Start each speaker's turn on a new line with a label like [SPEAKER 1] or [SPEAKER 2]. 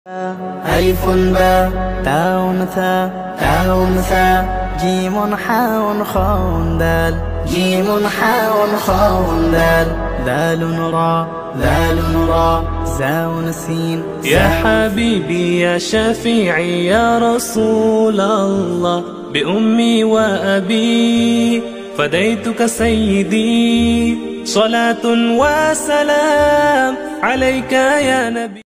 [SPEAKER 1] ألف باء تاء ثاء جيم حاء خاء دال جيم حاء خاء دال ذال راء زاء سين.
[SPEAKER 2] يا حبيبي يا شفيعي يا رسول الله، بأمي وأبي فديتك سيدي، صلاة وسلام عليك يا نبي.